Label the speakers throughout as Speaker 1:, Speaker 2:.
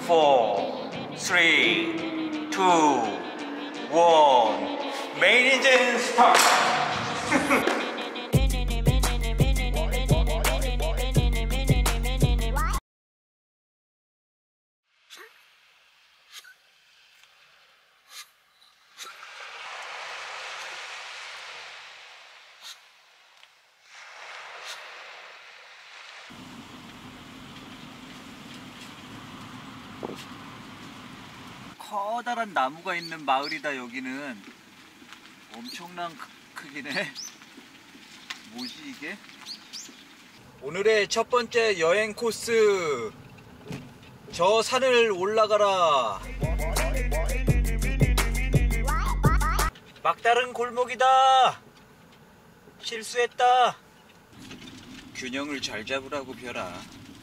Speaker 1: 3, 2, 1 메인 인진 스타트. 커다란 나무가 있는 마을이다. 여기는 엄청난 크기네. 뭐지 이게? 오늘의 첫 번째 여행 코스, 저 산을 올라가라. 막다른 골목이다. 실수했다. 균형을 잘 잡으라고 벼라.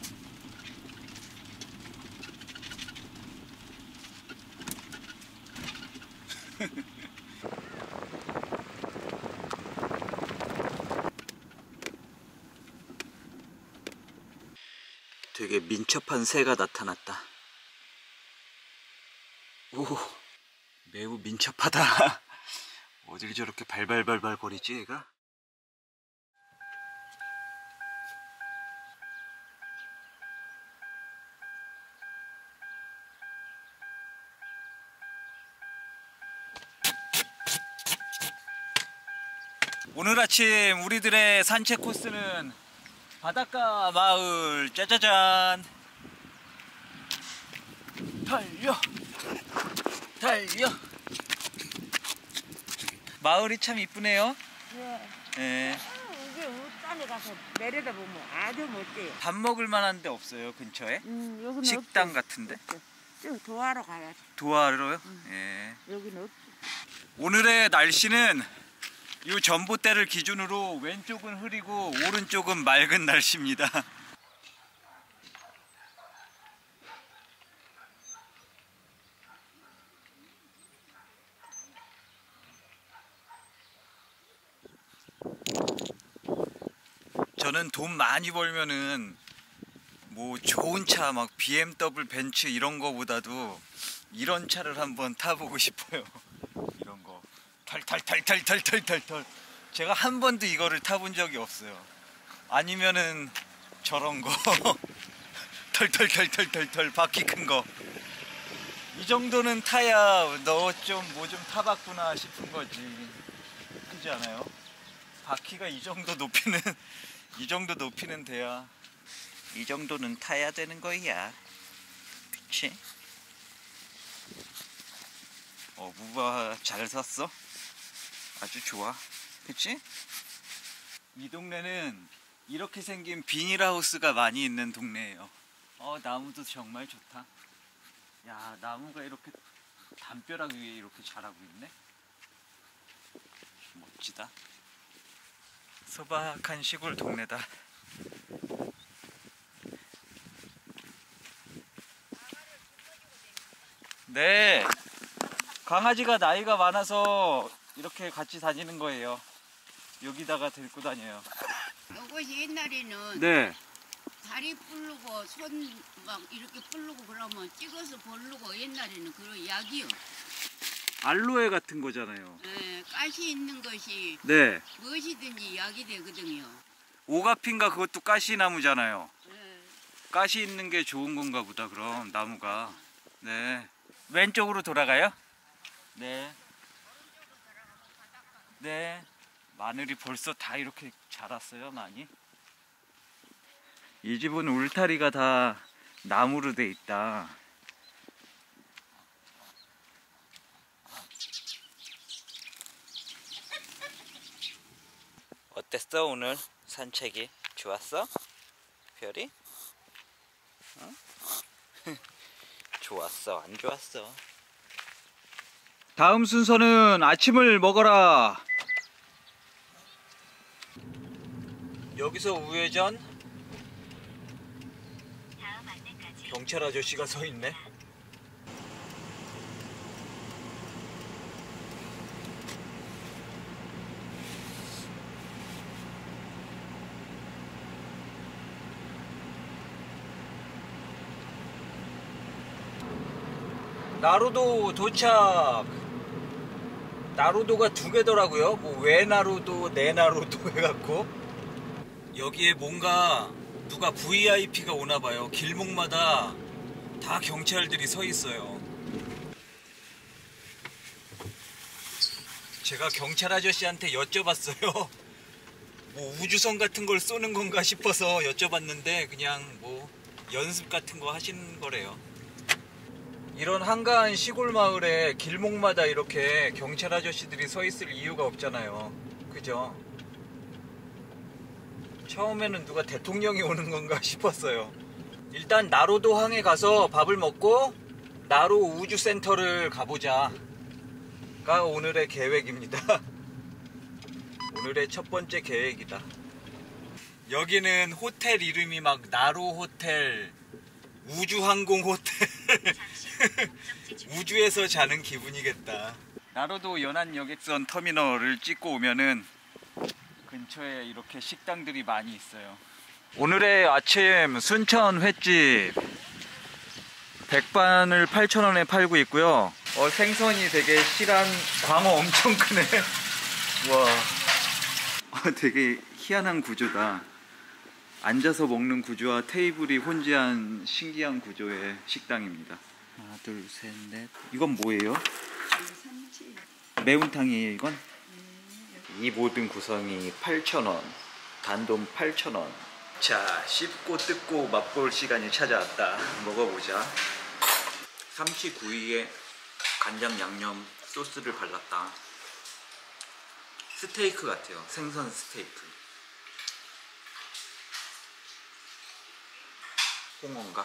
Speaker 1: 되게 민첩한 새가 나타났다. 오, 매우 민첩하다. 어딜 저렇게 발발발발 거리지 얘가? 오늘 아침 우리들의 산책 코스는 바닷가 마을. 짜자잔. 달려 달려. 마을이 참 이쁘네요.
Speaker 2: 네.
Speaker 1: 네.
Speaker 2: 여기 울산에 가서 내려다보면 아주 멋져요.
Speaker 1: 밥 먹을 만한 데 없어요 근처에?
Speaker 2: 여기는
Speaker 1: 식당
Speaker 2: 없죠.
Speaker 1: 같은데?
Speaker 2: 저 도하러 가야지.
Speaker 1: 도하러요? 예.
Speaker 2: 여기는 없지.
Speaker 1: 오늘의 날씨는 이 전봇대를 기준으로 왼쪽은 흐리고 오른쪽은 맑은 날씨입니다. 저는 돈 많이 벌면은 뭐 좋은 차 막 BMW 벤츠 이런 거보다도 이런 차를 한번 타보고 싶어요. 이런 거 탈탈탈탈탈탈탈. 제가 한 번도 이거를 타본 적이 없어요. 아니면은 저런 거 털털털털털털 바퀴 큰 거. 이 정도는 타야 너 좀 뭐 좀 타봤구나 싶은 거지. 그렇지 않아요? 바퀴가 이 정도 높이는 이 정도 높이는 돼야, 이 정도는 타야 되는 거야. 그치? 무바 잘 샀어? 아주 좋아. 그치? 이 동네는 이렇게 생긴 비닐하우스가 많이 있는 동네예요. 나무도 정말 좋다. 야, 나무가 이렇게 담벼락 위에 이렇게 자라고 있네. 멋지다. 소박한 시골 동네다. 네, 강아지가 나이가 많아서 이렇게 같이 다니는 거예요. 여기다가 데리고 다녀요.
Speaker 3: 이것이 옛날에는
Speaker 1: 네.
Speaker 3: 다리 부르고 손 막 이렇게 부르고 그러면 찍어서 버르고 옛날에는 그런 약이요.
Speaker 1: 알로에 같은 거잖아요.
Speaker 3: 예, 가시 있는 것이
Speaker 1: 네.
Speaker 3: 무엇이든지 약이 되거든요.
Speaker 1: 오가핀가 그것도 가시나무잖아요.
Speaker 3: 예.
Speaker 1: 가시 있는 게 좋은 건가 보다. 그럼 나무가. 네. 왼쪽으로 돌아가요? 네. 네. 마늘이 벌써 다 이렇게 자랐어요, 많이. 이 집은 울타리가 다 나무로 돼 있다. 어땠어 오늘 산책이? 좋았어? 별이? 어? 좋았어? 안 좋았어? 다음 순서는 아침을 먹어라. 여기서 우회전. 경찰 아저씨가 서 있네. 나루도 도착. 나루도가 두 개더라고요. 뭐 외나루도, 내나루도 해갖고 여기에 뭔가 누가 VIP가 오나봐요. 길목마다 다 경찰들이 서 있어요. 제가 경찰 아저씨한테 여쭤봤어요. 뭐 우주선 같은 걸 쏘는 건가 싶어서 여쭤봤는데 그냥 뭐 연습 같은 거 하시는 거래요. 이런 한가한 시골 마을에 길목마다 이렇게 경찰 아저씨들이 서 있을 이유가 없잖아요. 그죠? 처음에는 누가 대통령이 오는 건가 싶었어요. 일단 나루도항에 가서 밥을 먹고 나루 우주센터를 가보자가 오늘의 계획입니다. 오늘의 첫 번째 계획이다. 여기는 호텔 이름이 막 나루 호텔, 우주항공 호텔. 우주에서 자는 기분이겠다. 나루도 연안여객선 터미널을 찍고 오면은 근처에 이렇게 식당들이 많이 있어요. 오늘의 아침 순천 횟집 백반을 8,000원에 팔고 있고요. 생선이 되게 실한 광어 엄청 크네. 와, 되게 희한한 구조다. 앉아서 먹는 구조와 테이블이 혼재한 신기한 구조의 식당입니다. 하나, 둘, 셋, 넷. 이건 뭐예요?
Speaker 3: 삼치.
Speaker 1: 매운탕이에요, 이건? 이 모든 구성이 8,000원. 단돈 8,000원. 자, 씹고 뜯고 맛볼 시간이 찾아왔다. 먹어보자. 삼치 구이에 간장 양념 소스를 발랐다. 스테이크 같아요. 생선 스테이크. 홍어인가?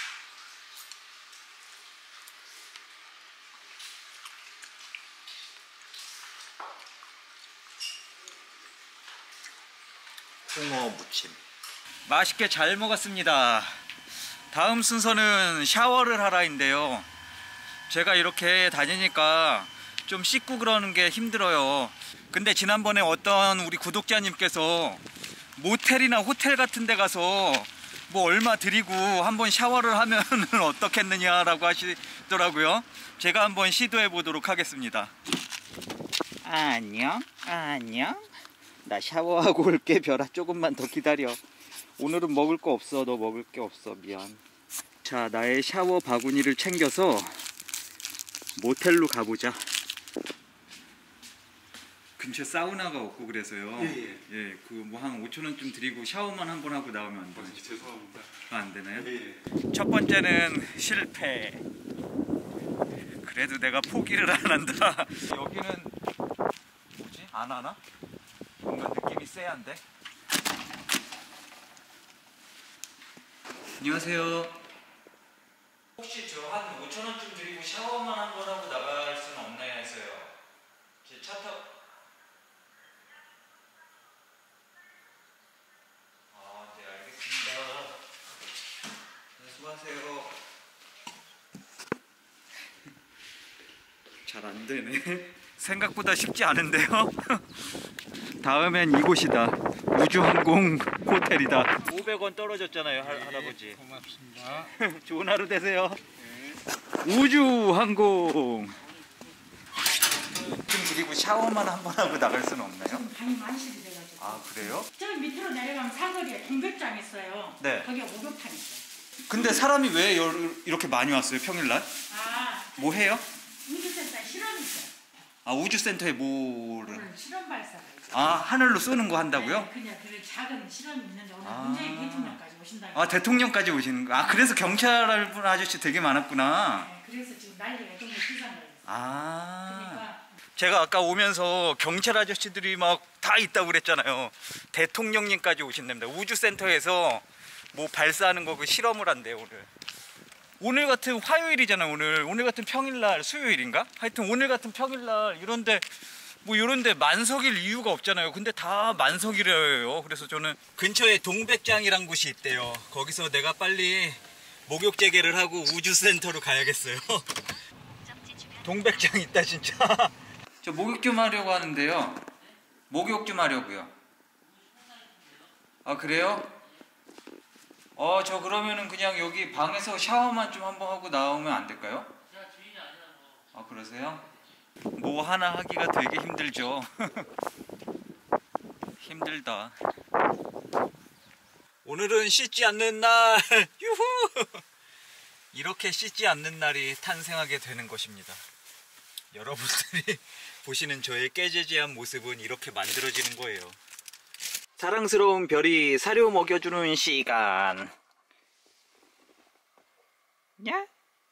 Speaker 1: 홍어 무침. 맛있게 잘 먹었습니다. 다음 순서는 샤워를 하라인데요. 제가 이렇게 다니니까 좀 씻고 그러는 게 힘들어요. 근데 지난번에 어떤 우리 구독자님께서 모텔이나 호텔 같은 데 가서 뭐 얼마 드리고 한번 샤워를 하면 어떻겠느냐라고 하시더라고요. 제가 한번 시도해 보도록 하겠습니다. 안녕. 나 샤워하고 올게. 별아, 조금만 더 기다려. 오늘은 먹을 거 없어. 너 먹을 게 없어. 미안. 자, 나의 샤워 바구니를 챙겨서 모텔로 가보자. 근처 사우나가 없고 그래서요. 예, 그 뭐 한 5,000원쯤 드리고 샤워만 한번 하고 나오면 안 되나요?
Speaker 4: 죄송합니다.
Speaker 1: 안 되나요? 첫 번째는 실패. 그래도 내가 포기를 안 한다. 여기는 뭐지? 안 하나? 뭔가 느낌이 쎄한데? 안녕하세요. 혹시 저 한 5,000원쯤 드리고 샤워만 한번 하고 나갈 수는 없나요 해서요. 제 차 타고. 네, 알겠습니다. 네, 수고하세요. 잘 안 되네. 생각보다 쉽지 않은데요. 다음엔 이곳이다. 우주항공 호텔이다. 500원 떨어졌잖아요, 할아버지.
Speaker 4: 고맙습니다.
Speaker 1: 좋은 하루 되세요. 우주항공. 좀 그리고 샤워만 한번 하고 나갈 수는 없나요?
Speaker 2: 방이 만실이 돼가지고.
Speaker 1: 아, 그래요?
Speaker 2: 저기 밑으로 내려가면 사거리에 동백장 있어요.
Speaker 1: 네.
Speaker 2: 거기가 목욕탕 있어요.
Speaker 1: 근데 사람이 왜 이렇게 많이 왔어요, 평일날?
Speaker 2: 아,
Speaker 1: 뭐 해요?
Speaker 2: 우주센터에 실험이 있어요.
Speaker 1: 아, 우주센터에 뭐를?
Speaker 2: 오늘 실험 발사가 있어요.
Speaker 1: 아, 하늘로 쏘는 거 한다고요?
Speaker 2: 네, 그냥 그 작은 실험이 있는데 오늘
Speaker 1: 아.
Speaker 2: 문재인 대통령까지 오신다고.
Speaker 1: 아, 대통령까지 오시는 거. 아, 그래서 경찰 아저씨 되게 많았구나.
Speaker 2: 네, 그래서 지금 난리가 좀 비싼 거예요.
Speaker 1: 아.
Speaker 2: 그러니까
Speaker 1: 제가 아까 오면서 경찰 아저씨들이 막 다 있다고 그랬잖아요. 대통령님까지 오신답니다. 우주센터에서 뭐 발사하는 거 그 실험을 한대요, 오늘. 오늘 같은 화요일이잖아요, 오늘 같은 평일날, 수요일인가? 하여튼 오늘 같은 평일날 이런데 뭐 이런데 만석일 이유가 없잖아요. 근데 다 만석이래요. 그래서 저는 근처에 동백장이란 곳이 있대요. 거기서 내가 빨리 목욕 재개를 하고 우주센터로 가야겠어요. 동백장 있다 진짜. 저 목욕 좀 하려고 하는데요. 목욕 좀 하려고요. 아, 그래요? 저 그러면은 그냥 여기 방에서 샤워만 좀 한번 하고 나오면 안 될까요? 아, 그러세요? 뭐 하나 하기가 되게 힘들죠. 힘들다. 오늘은 씻지 않는 날. 유후! 이렇게 씻지 않는 날이 탄생하게 되는 것입니다. 여러분들이 보시는 저의 깨재재한 모습은 이렇게 만들어지는 거예요. 사랑스러운 별이 사료 먹여주는 시간. 야?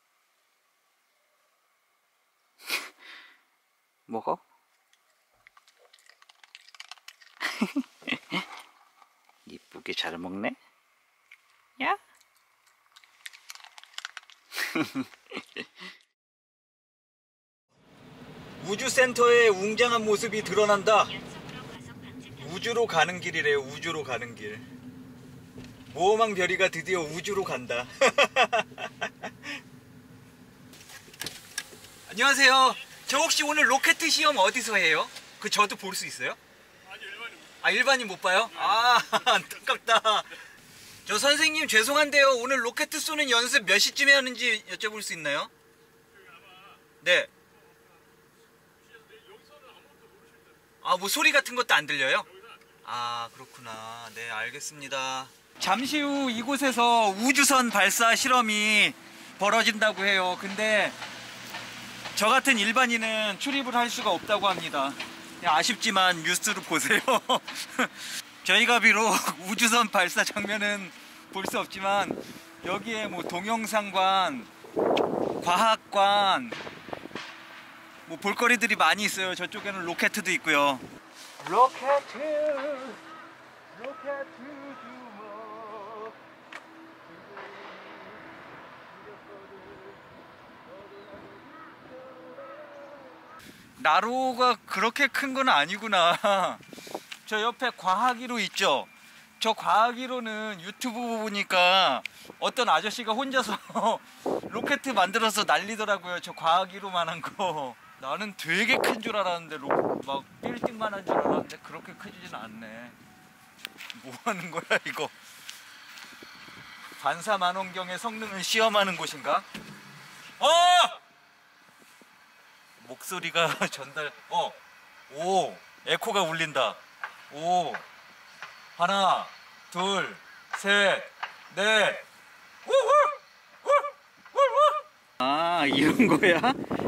Speaker 1: 먹어? 이쁘게 잘 먹네? 야? 우주센터의 웅장한 모습이 드러난다. 우주로 가는 길이래요. 우주로 가는 길. 모험왕 별이가 드디어 우주로 간다. 안녕하세요. 저 혹시 오늘 로켓 시험 어디서 해요? 그 저도 볼 수 있어요?
Speaker 4: 아니 일반인.
Speaker 1: 아, 일반인 못 봐요? 아, 안타깝다. 저 선생님 죄송한데요. 오늘 로켓 쏘는 연습 몇 시쯤에 하는지 여쭤볼 수 있나요? 네. 아, 뭐 소리 같은 것도 안 들려요? 아, 그렇구나. 네, 알겠습니다. 잠시 후 이곳에서 우주선 발사 실험이 벌어진다고 해요. 근데 저 같은 일반인은 출입을 할 수가 없다고 합니다. 아쉽지만 뉴스로 보세요. 저희가 비록 우주선 발사 장면은 볼 수 없지만 여기에 뭐 동영상관, 과학관, 뭐 볼거리들이 많이 있어요. 저쪽에는 로켓도 있고요. 로켓 주먹. 나로가 그렇게 큰 건 아니구나. 저 옆에 과학이로 있죠. 저 과학이로는 유튜브 보니까 어떤 아저씨가 혼자서 로켓 만들어서 날리더라고요. 저 과학이로만한 거. 나는 되게 큰 줄 알았는데 막 빌딩만한 줄 알았는데 그렇게 크지는 않네. 뭐 하는 거야 이거? 반사만원경의 성능을 시험하는 곳인가? 목소리가 전달. 오, 에코가 울린다. 오, 하나, 둘, 셋, 넷. 아, 이런 거야?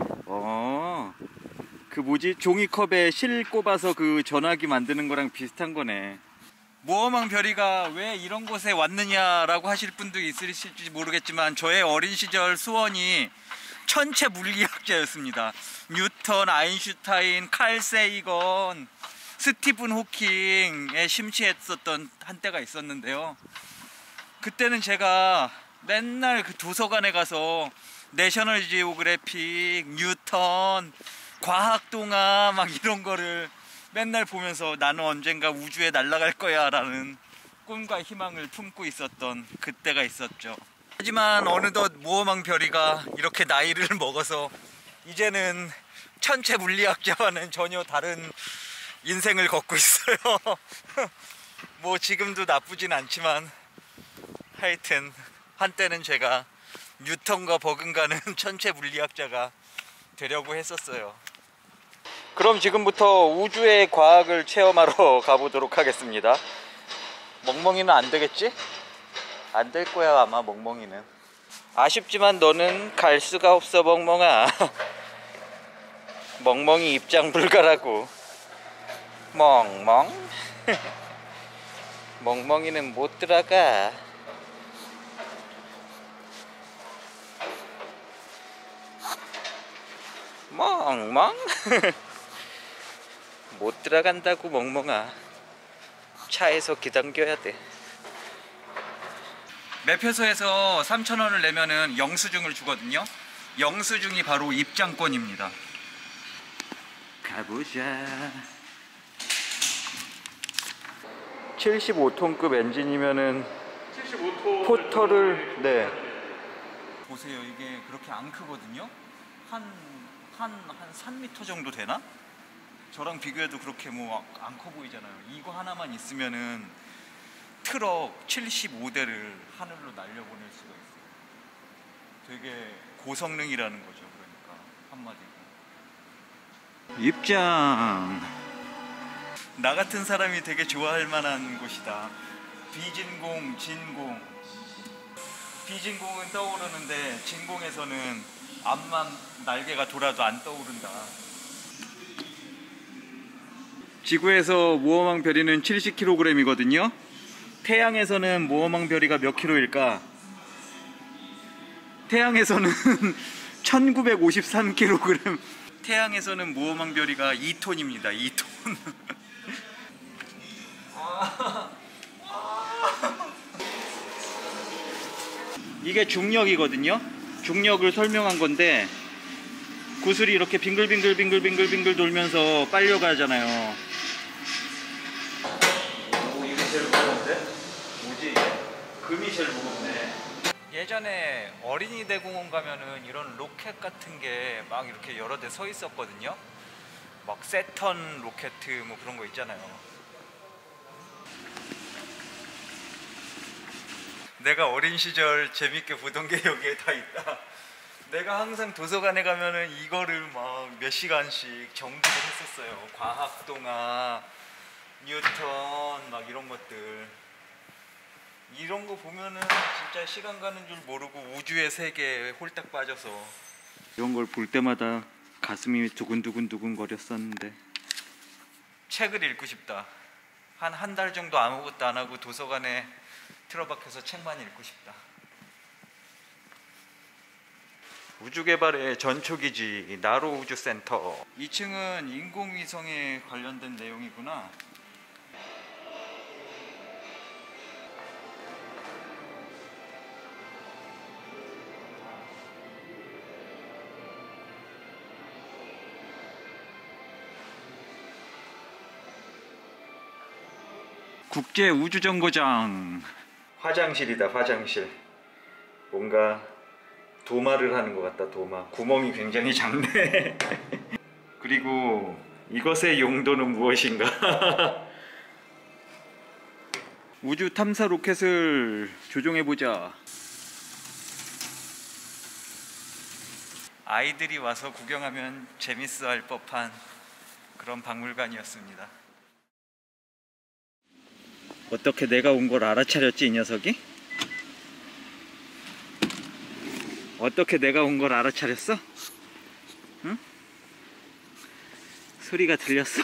Speaker 1: 그 뭐지? 종이컵에 실 꼽아서 그 전화기 만드는 거랑 비슷한 거네. 모험왕 별이가 왜 이런 곳에 왔느냐라고 하실 분도 있으실지 모르겠지만 저의 어린 시절 소원이 천체 물리학자였습니다. 뉴턴, 아인슈타인, 칼 세이건, 스티븐 호킹에 심취했었던 한때가 있었는데요. 그때는 제가 맨날 그 도서관에 가서 내셔널 지오그래픽, 뉴턴, 과학동화 막 이런 거를 맨날 보면서 나는 언젠가 우주에 날아갈 거야 라는 꿈과 희망을 품고 있었던 그때가 있었죠. 하지만 어느덧 모험왕 별이가 이렇게 나이를 먹어서 이제는 천체 물리학자와는 전혀 다른 인생을 걷고 있어요. 뭐 지금도 나쁘진 않지만 하여튼 한때는 제가 뉴턴과 버금가는 천체 물리학자가 되려고 했었어요. 그럼 지금부터 우주의 과학을 체험하러 가보도록 하겠습니다. 멍멍이는 안 되겠지? 안 될 거야 아마. 멍멍이는 아쉽지만 너는 갈 수가 없어 멍멍아. 멍멍이 입장 불가라고. 멍멍. 멍멍이는 못 들어가. 멍멍. 못 들어간다고 멍멍아. 차에서 기다려야 돼. 매표소에서 3,000원을 내면은 영수증을 주거든요. 영수증이 바로 입장권입니다. 가보자. 75톤급 엔진이면은
Speaker 4: 75톤
Speaker 1: 포터를, 네. 보세요. 이게 그렇게 안 크거든요. 한 3m 정도 되나? 저랑 비교해도 그렇게 뭐 안 커 보이잖아요. 이거 하나만 있으면은 트럭 75대를 하늘로 날려보낼 수가 있어요. 되게 고성능이라는 거죠. 그러니까 한마디로. 입장. 나 같은 사람이 되게 좋아할 만한 곳이다. 비진공, 진공. 비진공은 떠오르는데 진공에서는 앞만 날개가 돌아도 안 떠오른다. 지구에서 모험왕별이는 70kg이거든요. 태양에서는 모험왕별이가 몇 킬로일까? 태양에서는 1953kg. 태양에서는 모험왕별이가 2톤입니다. 2톤. 이게 중력이거든요. 중력을 설명한 건데 구슬이 이렇게 빙글빙글 돌면서 빨려가잖아요. 오, 이게 제일 무거운데? 뭐지 이게? 금이 제일 무겁네. 예전에 어린이 대공원 가면은 이런 로켓 같은 게 막 이렇게 여러 대 서 있었거든요. 막 세턴 로켓 뭐 그런 거 있잖아요. 내가 어린 시절 재밌게 보던 게 여기에 다 있다. 내가 항상 도서관에 가면은 이거를 막 몇 시간씩 정주를 했었어요. 과학동화, 뉴턴 막 이런 것들. 이런 거 보면은 진짜 시간 가는 줄 모르고 우주의 세계에 홀딱 빠져서 이런 걸 볼 때마다 가슴이 두근두근 거렸었는데 책을 읽고 싶다. 한 달 정도 아무것도 안 하고 도서관에 틀어박혀서 책만 읽고 싶다. 우주개발의 전초기지 나로우주센터. 2층은 인공위성에 관련된 내용이구나. 국제우주정거장. 화장실이다. 화장실. 뭔가 도마를 하는 것 같다. 도마. 구멍이 굉장히 작네. 그리고 이것의 용도는 무엇인가? 우주 탐사 로켓을 조종해보자. 아이들이 와서 구경하면 재밌어 할 법한 그런 박물관이었습니다. 어떻게 내가 온 걸 알아차렸지, 이 녀석이? 어떻게 내가 온 걸 알아차렸어? 응? 소리가 들렸어?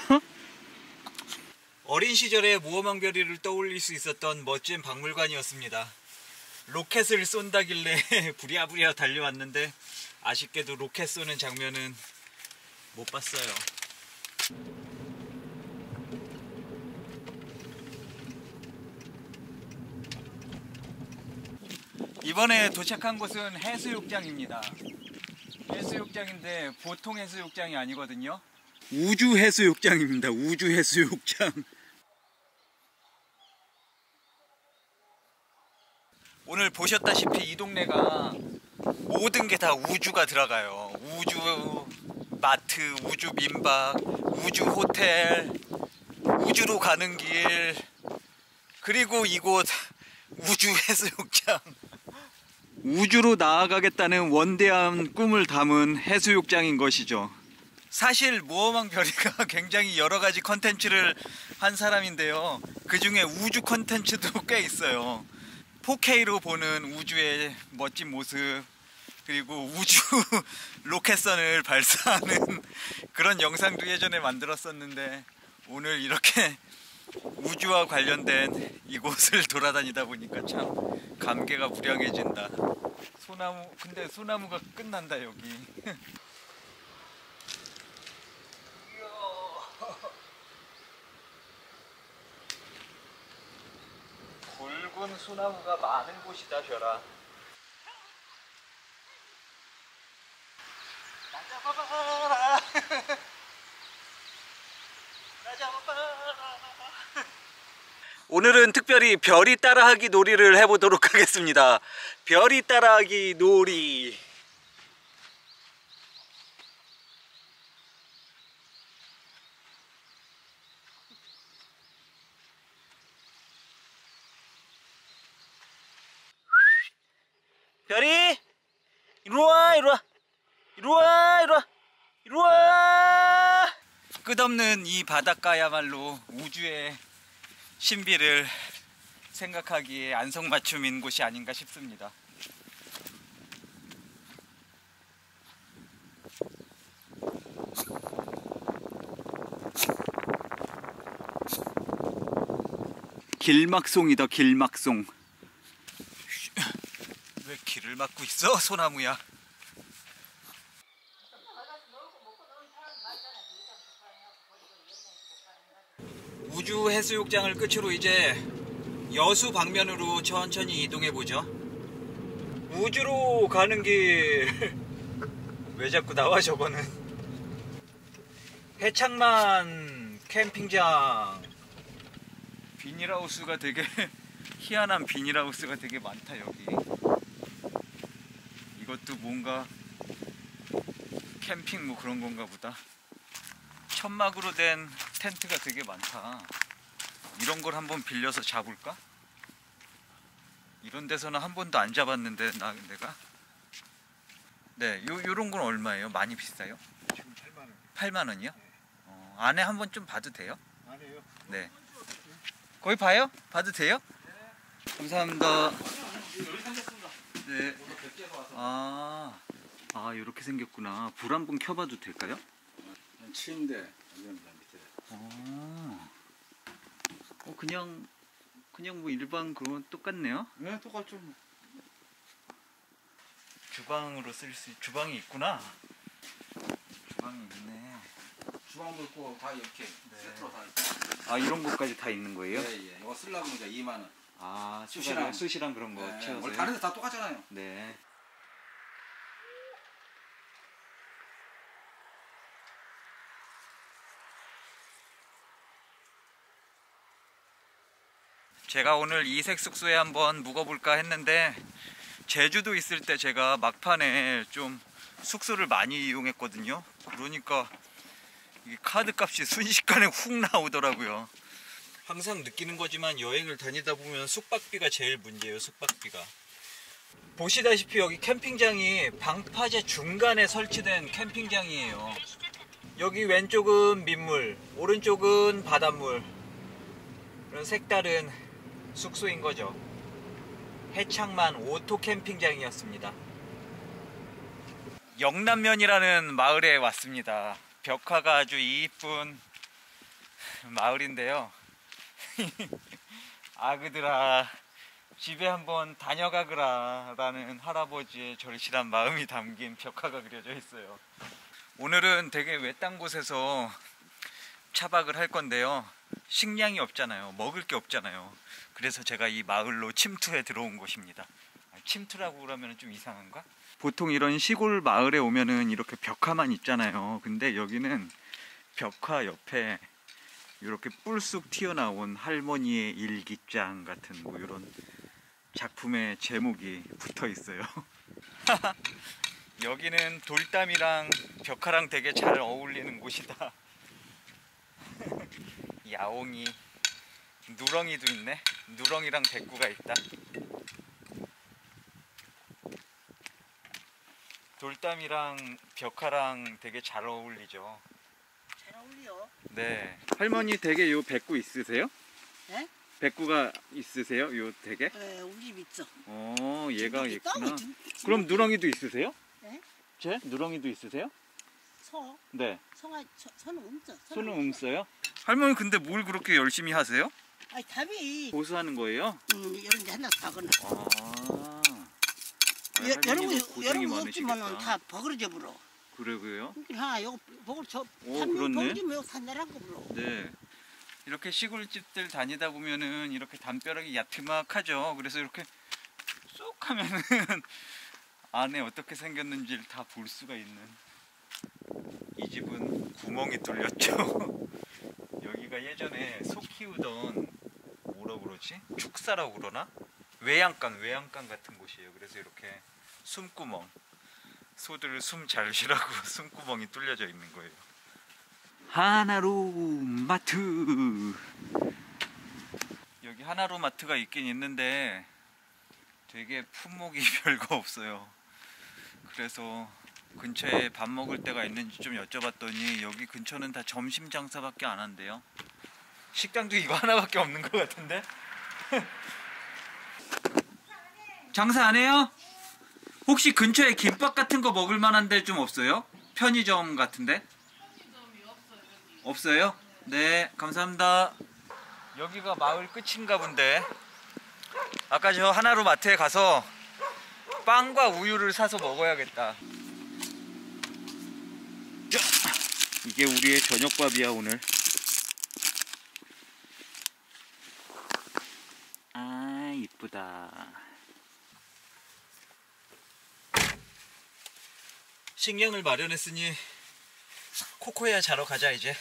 Speaker 1: 어린 시절에 모험왕별이를 떠올릴 수 있었던 멋진 박물관이었습니다. 로켓을 쏜다길래 부랴부랴 달려왔는데 아쉽게도 로켓 쏘는 장면은 못 봤어요. 이번에 도착한 곳은 해수욕장입니다. 해수욕장인데 보통 해수욕장이 아니거든요. 우주 해수욕장입니다. 우주 해수욕장. 오늘 보셨다시피 이 동네가 모든 게 다 우주가 들어가요. 우주 마트, 우주 민박, 우주 호텔, 우주로 가는 길, 그리고 이곳 우주 해수욕장. 우주로 나아가겠다는 원대한 꿈을 담은 해수욕장인 것이죠. 사실 모험왕별이가 굉장히 여러가지 컨텐츠를 한 사람인데요, 그 중에 우주 컨텐츠도 꽤 있어요. 4K로 보는 우주의 멋진 모습, 그리고 우주 로켓선을 발사하는 그런 영상도 예전에 만들었었는데, 오늘 이렇게 우주와 관련된 이곳을 돌아다니다 보니까 참 감개가 무량해진다. 소나무, 근데 소나무가 끝난다 여기. 굵은 소나무가 많은 곳이다, 별아. 나 잡아봐라. 나 잡아봐라. 오늘은 특별히 별이 따라하기 놀이를 해보도록 하겠습니다. 별이 따라하기 놀이. 별이, 이리와, 이리와, 이리와, 이리와. 이리와! 끝없는 이 바닷가야말로 우주의 신비를 생각하기에 안성맞춤인 곳이 아닌가 싶습니다. 길막송이다, 길막송. 왜 길을 막고 있어, 소나무야? 우주 해수욕장을 끝으로 이제 여수 방면으로 천천히 이동해 보죠. 우주로 가는 길. 왜 자꾸 나와 저거는. 해창만 캠핑장. 비닐하우스가 되게 희한한 비닐하우스가 되게 많다 여기. 이것도 뭔가 캠핑 뭐 그런 건가 보다. 천막으로 된 텐트가 되게 많다. 이런 걸 한번 빌려서 잡을까? 이런 데서는 한 번도 안 잡았는데 내가. 네, 요런 건 얼마예요? 많이 비싸요?
Speaker 5: 지금 8만 원.
Speaker 1: 8만 원이요?
Speaker 5: 네.
Speaker 1: 안에 한번 좀 봐도 돼요?
Speaker 5: 안 해요.
Speaker 1: 네. 거기 봐요? 봐도 돼요? 네. 감사합니다. 네. 이렇게 생겼구나. 불 한번 켜봐도 될까요?
Speaker 5: 치인데 밑에.
Speaker 1: 그냥 뭐 일반 그런 똑같네요.
Speaker 5: 네, 똑같죠. 뭐.
Speaker 1: 주방으로 쓸 수 주방이 있구나. 주방이 있네.
Speaker 5: 주방도 있고 다 이렇게 세트로 다 있고.
Speaker 1: 이런 것까지 다 있는 거예요?
Speaker 5: 예. 이거 쓰려고 이제 2만 원.
Speaker 1: 숯이랑 숯이랑 그런 거
Speaker 5: 네,
Speaker 1: 채워서.
Speaker 5: 원래 다른 데 다 똑같잖아요.
Speaker 1: 네. 제가 오늘 이색 숙소에 한번 묵어볼까 했는데 제주도 있을 때 제가 막판에 좀 숙소를 많이 이용했거든요. 그러니까 이 카드 값이 순식간에 훅 나오더라고요. 항상 느끼는 거지만 여행을 다니다 보면 숙박비가 제일 문제예요. 숙박비가. 보시다시피 여기 캠핑장이 방파제 중간에 설치된 캠핑장이에요. 여기 왼쪽은 민물, 오른쪽은 바닷물. 그런 색다른 숙소인 거죠. 해창만 오토 캠핑장이었습니다. 영남면이라는 마을에 왔습니다. 벽화가 아주 이쁜 마을인데요. 아그들아 집에 한번 다녀가거라 라는 할아버지의 절실한 마음이 담긴 벽화가 그려져 있어요. 오늘은 되게 외딴 곳에서 차박을 할 건데요. 식량이 없잖아요. 먹을 게 없잖아요. 그래서 제가 이 마을로 침투해 들어온 곳입니다. 침투라고 그러면 좀 이상한가? 보통 이런 시골 마을에 오면은 이렇게 벽화만 있잖아요. 근데 여기는 벽화 옆에 이렇게 뿔쑥 튀어나온 할머니의 일기장 같은 뭐 이런 작품의 제목이 붙어 있어요. 여기는 돌담이랑 벽화랑 되게 잘 어울리는 곳이다. 야옹이, 누렁이도 있네. 누렁이랑 백구가 있다. 돌담이랑 벽화랑 되게 잘 어울리죠.
Speaker 2: 잘 어울려.
Speaker 1: 네. 할머니 댁에 요 백구 있으세요?
Speaker 2: 네?
Speaker 1: 백구가 있으세요? 요 댁에?
Speaker 2: 네, 우리 집 있어.
Speaker 1: 얘가
Speaker 2: 저기
Speaker 1: 있구나.
Speaker 2: 있다,
Speaker 1: 그럼 누렁이도 있으세요?
Speaker 2: 네?
Speaker 1: 제? 누렁이도 있으세요?
Speaker 2: 서,
Speaker 1: 네.
Speaker 2: 서는 없어.
Speaker 1: 손은 없어요? 할머니 근데 뭘 그렇게 열심히 하세요?
Speaker 2: 아니 답이
Speaker 1: 보수하는 거예요?
Speaker 2: 이런 데 하나 사거나.
Speaker 1: 할머니도 고생이
Speaker 2: 여러분
Speaker 1: 많으시겠다.
Speaker 2: 없지만은 다 버그러져 버려.
Speaker 1: 그러고요?
Speaker 2: 하나 요거 버글 저
Speaker 1: 그렇네.
Speaker 2: 버글이면 요 산내란 거 불러.
Speaker 1: 네. 이렇게 시골집들 다니다 보면은 이렇게 담벼락이 야트막하죠. 그래서 이렇게 쏙 하면은 안에 어떻게 생겼는지를 다 볼 수가 있는. 이 집은 구멍이 뚫렸죠. 여기가 예전에 소 키우던 뭐라고 그러지? 축사라고 그러나? 외양간 같은 곳이에요. 그래서 이렇게 숨구멍, 소들 숨 잘 쉬라고 숨구멍이 뚫려져 있는 거예요. 하나로마트. 여기 하나로마트가 있긴 있는데 되게 품목이 별거 없어요. 그래서 근처에 밥 먹을 데가 있는지 좀 여쭤봤더니 여기 근처는 다 점심 장사밖에 안 한대요. 식당도 이거 하나밖에 없는 것 같은데? 장사 안 해요? 혹시 근처에 김밥 같은 거 먹을 만한 데 좀 없어요? 편의점 같은데? 편의점이 없어요. 없어요? 네, 감사합니다. 여기가 마을 끝인가 본데. 아까 저 하나로 마트에 가서 빵과 우유를 사서 먹어야겠다. 이게 우리의 저녁밥이야 오늘. 아 이쁘다. 식량을 마련했으니 코코야 자러 가자 이제.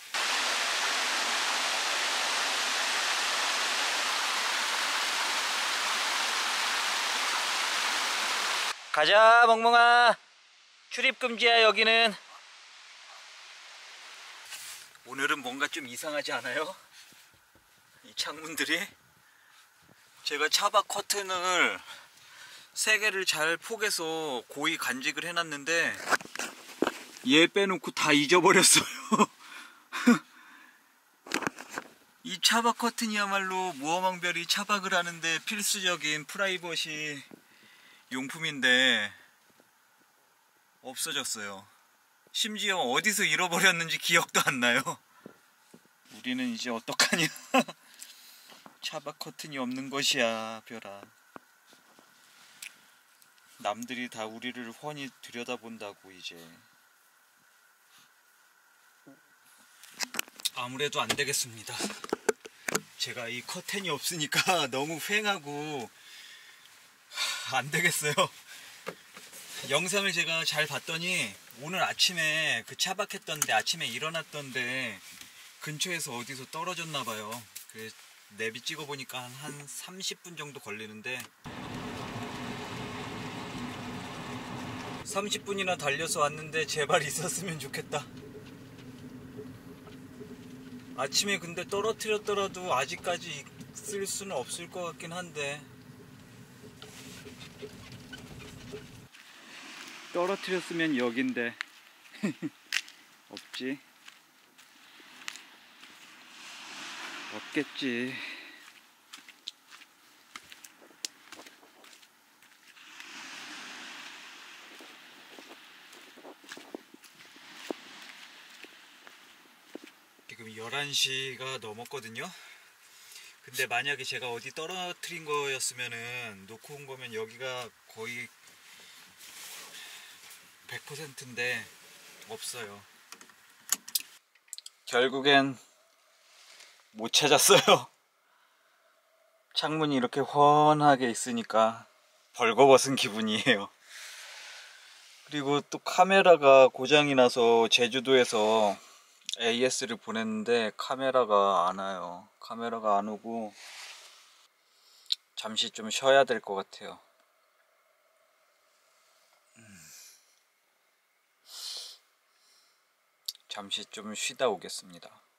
Speaker 1: 가자 멍멍아. 출입금지야 여기는. 오늘은 뭔가 좀 이상하지 않아요? 이 창문들이. 제가 차박 커튼을 3개를 잘 포개서 고이 간직을 해놨는데 얘 빼놓고 다 잊어버렸어요. 이 차박 커튼이야말로 무어망별이 차박을 하는데 필수적인 프라이버시 용품인데 없어졌어요. 심지어 어디서 잃어버렸는지 기억도 안 나요. 우리는 이제 어떡하냐. 차박 커튼이 없는 것이야 별아. 남들이 다 우리를 훤히 들여다본다고 이제. 아무래도 안 되겠습니다. 제가 이 커튼이 없으니까 너무 휑하고 안 되겠어요. 영상을 제가 잘 봤더니 오늘 아침에 그 차박했던데 아침에 일어났던데 근처에서 어디서 떨어졌나봐요. 그래서 내비 찍어보니까 한 30분 정도 걸리는데 30분이나 달려서 왔는데 제발 있었으면 좋겠다. 아침에 근데 떨어뜨렸더라도 아직까지 있을 수는 없을 것 같긴 한데 떨어뜨렸으면 여긴데 없지? 없겠지. 지금 11시가 넘었거든요. 근데 만약에 제가 어디 떨어뜨린 거였으면은 놓고 온 거면 여기가 거의 100%인데 없어요. 결국엔 못 찾았어요. 창문이 이렇게 훤하게 있으니까 벌거벗은 기분이에요. 그리고 또 카메라가 고장이 나서 제주도에서 AS를 보냈는데 카메라가 안 와요. 카메라가 안 오고 잠시 좀 쉬어야 될 것 같아요. 잠시 좀 쉬다 오겠습니다.